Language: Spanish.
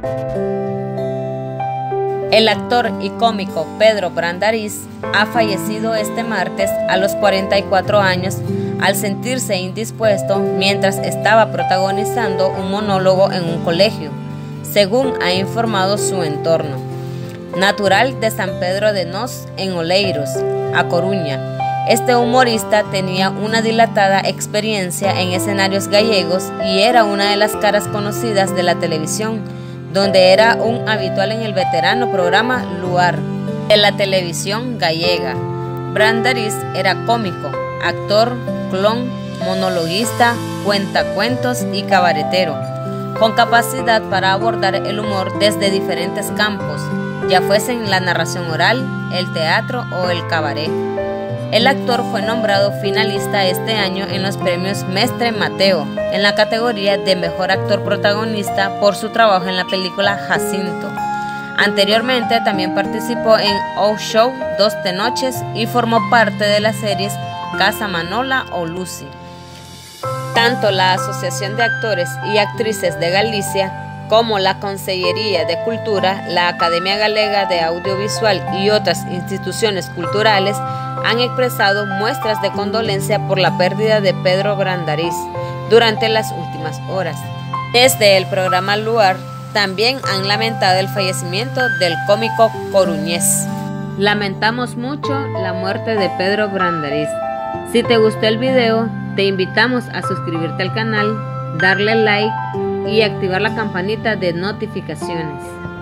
El actor y cómico Pedro Brandariz ha fallecido este martes a los 44 años al sentirse indispuesto mientras estaba protagonizando un monólogo en un colegio, según ha informado su entorno. Natural de San Pedro de Nós, en Oleiros, A Coruña, este humorista tenía una dilatada experiencia en escenarios gallegos y era una de las caras conocidas de la televisión, donde era un habitual en el veterano programa Luar de la televisión gallega. Brandariz era cómico, actor, clown, monologuista, cuentacuentos y cabaretero, con capacidad para abordar el humor desde diferentes campos, ya fuesen la narración oral, el teatro o el cabaret. El actor fue nombrado finalista este año en los premios Mestre Mateo, en la categoría de Mejor Actor Protagonista por su trabajo en la película Jacinto. Anteriormente también participó en O Show 2 de Noches y formó parte de las series Casa Manola o Lucy. Tanto la Asociación de Actores y Actrices de Galicia como la Consellería de Cultura, la Academia Galega de Audiovisual y otras instituciones culturales han expresado muestras de condolencia por la pérdida de Pedro Brandariz durante las últimas horas. Desde el programa Luar también han lamentado el fallecimiento del cómico coruñés. Lamentamos mucho la muerte de Pedro Brandariz. Si te gustó el video, te invitamos a suscribirte al canal, darle like y activar la campanita de notificaciones.